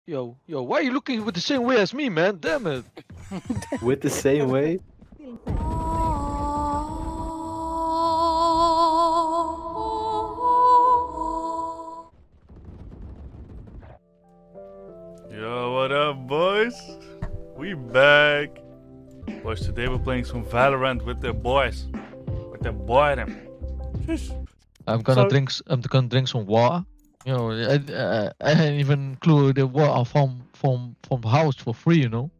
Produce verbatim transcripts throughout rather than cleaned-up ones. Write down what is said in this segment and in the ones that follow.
Yo, yo, why are you looking with the same way as me, man? Damn it. With the same way? Yo, what up, boys? We back. Boys, today we're playing some Valorant with the boys. With the boy them. I'm gonna So- drink. s- I'm gonna drink some water. You know, I, uh, I hadn't even clue the water from from from house for free. You know.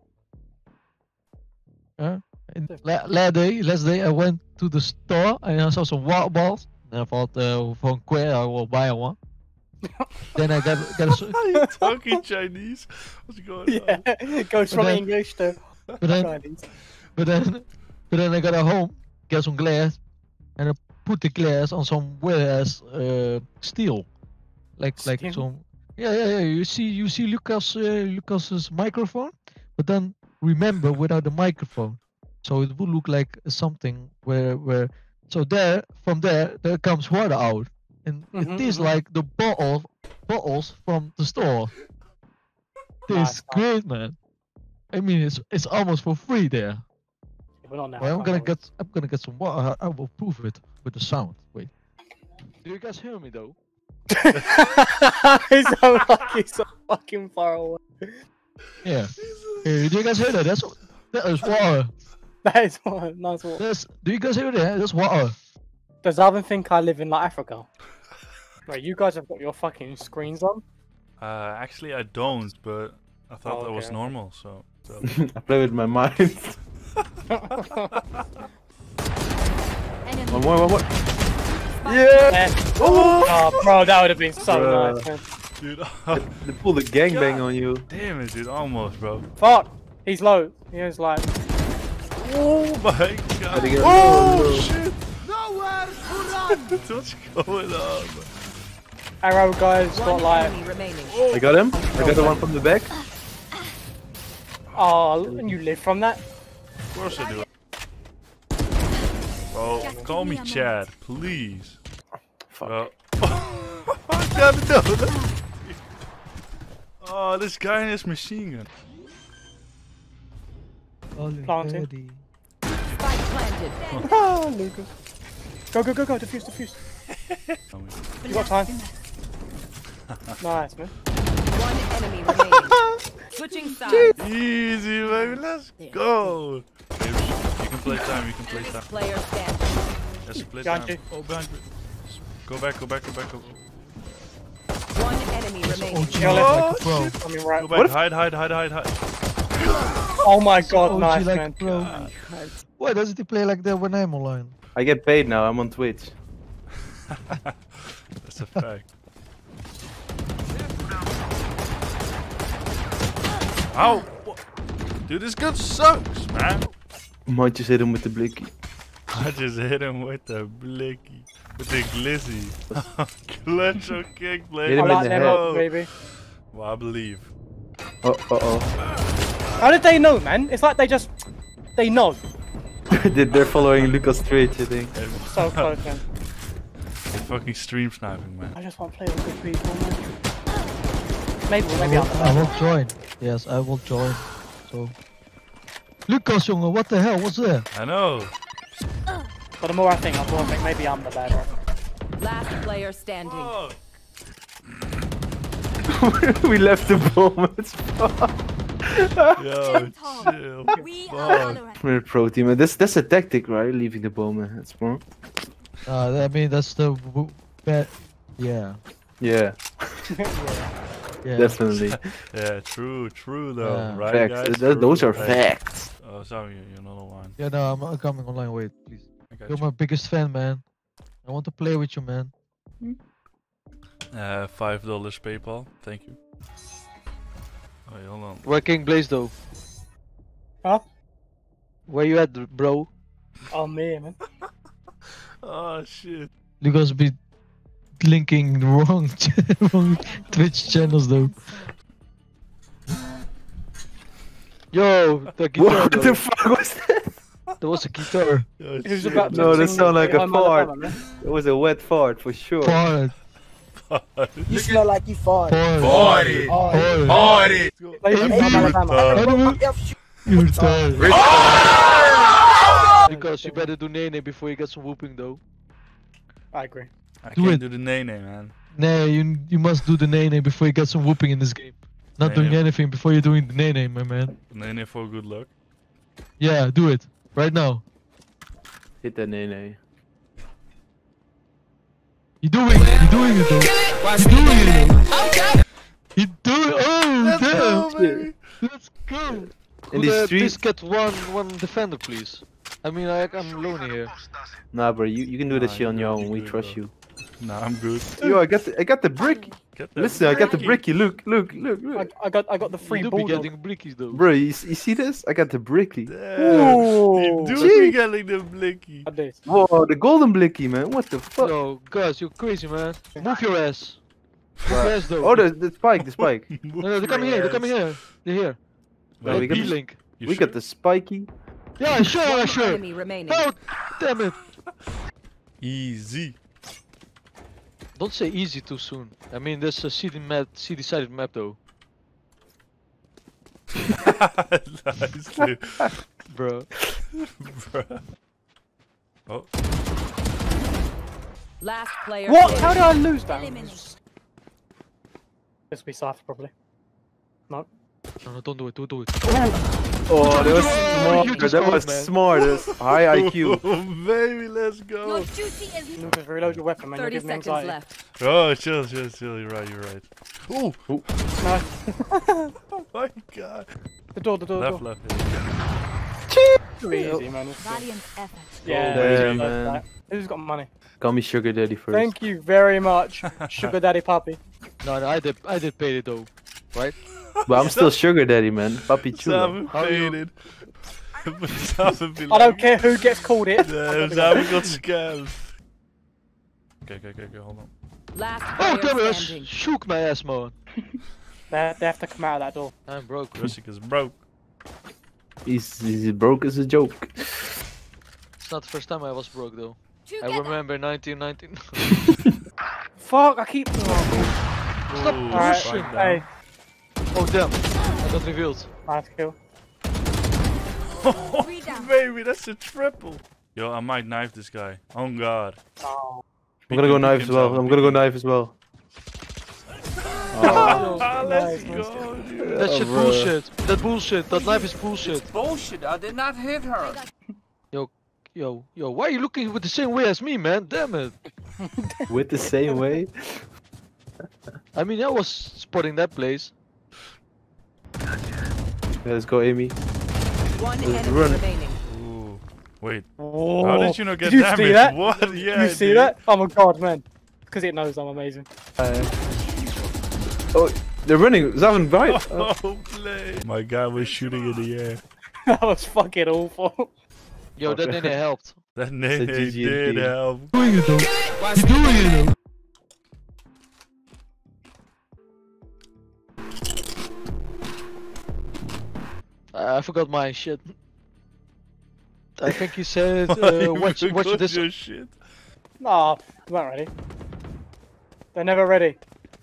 Yeah. And la- last day, last day, I went to the store and I saw some water balls. And I thought, uh, from Quay, I will buy one. Then I got got a, s- Are you talking Chinese? What's going Yeah, on? it goes from then- English to but then Chinese. but then but then I got at home, get some glass, and I put the glass on some whereas uh, steel, like like Steel? some yeah yeah yeah. You see you see Lucas uh, Lucas's microphone, but then remember without the microphone, so it would look like something where where so there from there there comes water out, and Mhm, it is mhm. like the bottle bottles from the store. This Nice, great, man. I mean, it's it's almost for free there. We're not now. Well, I'm I gonna know. get I'm gonna get some water. I, I will prove it with the sound. Wait. Do you guys hear me though? He's so like he's so fucking far away. Yeah. Hey, do you guys hear that? That's that is water. That is one nice walk. That's do you guys hear that? That's water. Does Alvin think I live in like Africa? Right, you guys have got your fucking screens on. Uh, actually, I don't, but I thought Oh, that okay, was okay. normal, so. so. I play with my mind. One more, one more. Yeah. Oh, bro, that would have been so Bruh. nice, man. Dude, They pulled a gangbang on you. damn it, dude, almost, bro. Fuck, he's low. He was like, Oh my Gotta god. get Oh low, low. shit. What's going on? arrow guys got like, I got him. I got the one from the back. oh, and you live from that? Of course I do. Bro, call me Chad, please. Fuck. Bro. I gotta know that. Oh, this guy in his machine gun. Planting. Oh, Lucas. Go, go, go, go, defuse, defuse. You got time. Nice, man. One enemy remaining. Switching sides. Easy, baby, let's go. Baby, you can play time, you can play time. Player standing. Let's play Behind time. you. Oh, behind you. Go back, go back, go back, go One enemy remaining. O G Yo, like let's- a pro. I mean, right. Go back, hide, hide, hide, hide, hide. Oh my god, O G nice, like man. a pro. Why doesn't he play like that when I'm online? I get paid now. I'm on Twitch. That's a fact. Ow! What? Dude, this gun sucks, man. Might just hit him with the blicky. I just hit him with the blicky. With the glizzy. Clutch or kick, Hit blade. him I in like the them head. up, baby. Well, I believe. Oh, uh oh. How did they know, man? It's like they just, they know. They're they're following Lucas Twitch, I think. They- So close, man. they fucking stream sniping, man. I just want to play with good people, man. Maybe, I maybe will, I'm I the will join. Yes, I will join. So. Lucas, jongen, what the hell? What's that? I know. But the more I think, the more I think maybe I'm the bad one. Last player standing. Oh, We left the bomb. It's fun. yo, chill. We Fuck. are Valorant. We're a pro team. And That's that's a tactic, right? Leaving the bomb. That's more. Uh, I mean, that's the w- bad. Yeah. Yeah, Yeah. definitely. Yeah, true, true though, Yeah. right, Facts. guys? Th- those True, are right. facts. Oh, sorry, you're not online. Yeah, no, I'm, I'm coming online. Wait, please. I got You're you. my biggest fan, man. I want to play with you, man. Uh, five dollars PayPal. Thank you. Wait, hold on. Where King Blaze though? Huh? Where you at, bro? Oh, me, man. Oh shit. Lucas be linking the wrong, wrong Twitch channels though. Yo, the guitar. What though. the fuck was that? There was a guitar. Yo, Who's shit. about to No, that sing sound like a I'm Alabama, fart. man? It was a wet fart for sure. Part. You smell like you farted. Forty. Farted. Forty. Like, Hey, from you Alabama. retard. You retard. Because you better do Nene before you get some whooping though. I agree. I Do can't it. do the nay nay, man. Nee, you, you must do the Nene before you get some whooping in this game. Not Nee, doing nee. anything before you're doing the Nene, my man. Nay nay for good luck. Yeah, do it. Right now. Hit that nene. You're doing it. You're doing it though. You're doing it. You're doing Oh, damn. baby. Let's go. In Could these uh, streets. please get one one defender, please? I mean, I, I'm lonely here. Nah, bro, you, you can do that Nah, shit on you're your good, own. We good, trust bro. you. Nah, I'm good. Yo, I got the I got the brick. Get that Listen, I got the bricky. bricky. Look, look, look, I, look. I got I got the free You do be bulldog. getting brickies though. Bro, you, s- you see this? I got the bricky. Damn. Ooh. You do Gee. be getting the blicky. I did. Whoa, the golden blicky, man. What the fuck? Yo, guys, you're crazy, man. Move your ass. Move your ass though. Oh, the, the spike, the spike. No, no, they're coming here. They're coming here. They're here. Well, Like we got the- B-Link. You we sure? got the spiky. Yeah, sure, yeah, One sure. enemy remaining. Oh, damn it. Easy. Don't say easy too soon. I mean, there's a city map, city-sided map though, Nicely. bro. Bruh. Oh, Last player. What? standing. How did I lose that? This will be Cypher probably. No. No, no, don't do it. Don't do it. Oh, that was Bro, you smart. just That called, was man. smart. That's high I Q. Oh, baby, let's go. You can reload your weapon, man. You're Thirty giving me seconds anxiety. left. Oh, chill, chill, chill. You're right, you're right. Ooh, No. oh my god. The door, the door, the Left, door. left. Yeah. Too easy, man. This is- Valiant effort. Yeah, Damn, easy, man. like that. Who's got money? Call me sugar daddy first. Thank you very much, Sugar Daddy Puppy. No, no, I did. I did pay it though, right? But I'm still sugar daddy, man. Papi chulo. Samen How you- faded. Samen be I don't like- care who gets called it. Damn, Samen got scammed. Okay, okay, okay, okay, hold on. Last Oh, damn player it! standing. I shook my ass, man. They, they have to come out of that door. I'm broke. Rusik is broke. He's, he's broke as a joke. It's not the first time I was broke though. I remember nineteen nineteen. Fuck, I keep. Oh, Stop Ooh, Alright, pushing. spike hey, down. Oh damn! I got revealed. nice kill. Oh, baby, that's a triple. Yo, I might knife this guy. Oh god. Oh. I'm gonna go knife as well. I'm gonna go knife as well. Oh, Ah, let's Nice, nice. go, dude. that Oh, shit bro. bullshit. That bullshit. That knife is bullshit. Bullshit, I did not hit her. Yo, yo, why are you looking with the same way as me, man? Damn it. With the same way. I mean, I was spotting that place. Let's go, Amy. One Run. enemy remaining. Ooh. Wait, Whoa. how did you not get Did you damaged? see that? What? Yeah. Did you see dude. that? Oh my god, man. Because it knows I'm amazing. Uh, oh, they're running. Zaven, right? Oh, play. My guy was shooting in the air. That was fucking awful. Yo, that Okay. didn't helped. That name G G and did P. help. Doing it though. You're doing it though. Uh, I forgot my shit. I think he said, uh, watch, You watch forgot this. your shit. Nah, they weren't ready. They're never ready.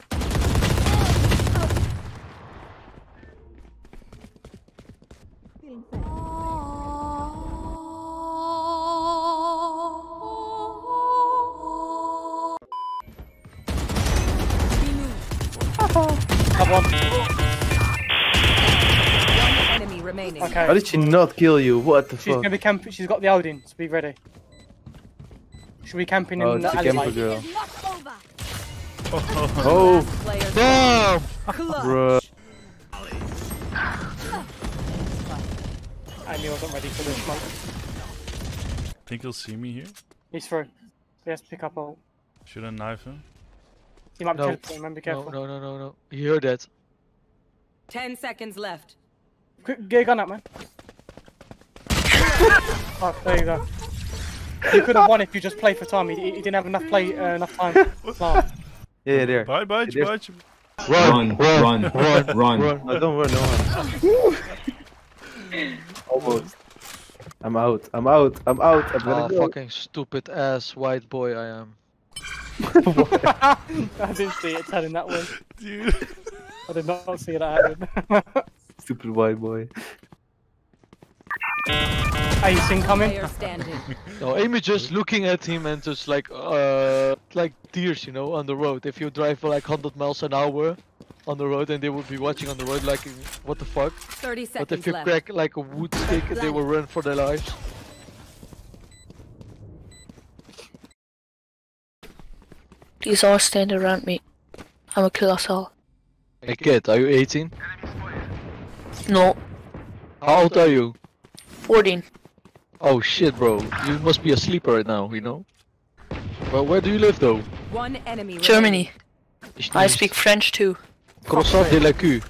Have one. One enemy remaining. Okay. How did she not kill you? What the She's fuck? gonna be camping. She's got the Odin, so be ready. She'll be camping Oh, in it's the a alley. camper like- girl. Oh, Oh, Player Damn! bro. Amy wasn't ready for this month. think he'll see me here. He's through. He has to pick up all. Should I knife him? He might be No. teleporting, man. Be No, careful. no, no, no, no. You heard that? Ten seconds left. Quick, get a gun up, man. Oh, there you go. You could have won if you just played for time. He, he didn't have enough play, uh, enough time. Last. Yeah, there. Bye, bye, There's- bye. Run, run, run, run. No, don't run, no one. Almost. I'm out. I'm out. I'm out. I'm gonna Oh, go. fucking stupid ass white boy I am. I didn't see it turning that way. Dude. I did not see that happen. Stupid white boy. Are you seen coming? Player standing. No, Amy just looking at him and just like uh like deers, you know, on the road. If you drive for like one hundred miles an hour on the road, and they would be watching on the road like, what the fuck? thirty But seconds if you left. crack like a wood stick, they will run for their lives. These all stand around me. I'ma kill us all. Hey kid, are you eighteen? No, How old are you? fourteen. Oh shit, bro. You must be a sleeper right now, you know? Well, where do you live though? One enemy. Germany. Is I niet speak French too. Croissant de la cul.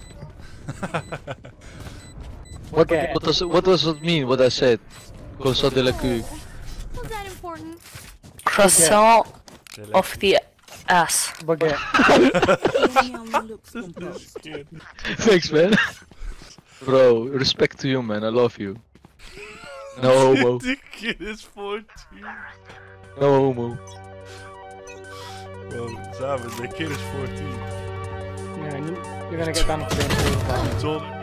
What, Okay. what does it, what does it mean? What I said? Croissant de la cul. Was that important? Croissant of the ass. Baguette. Thanks, man. Bro, respect to you, man. I love you. No homo. The kid is fourteen. No homo. Bro, Simon, the kid is fourteen. Yeah, you- you're gonna get done for being too. Told him.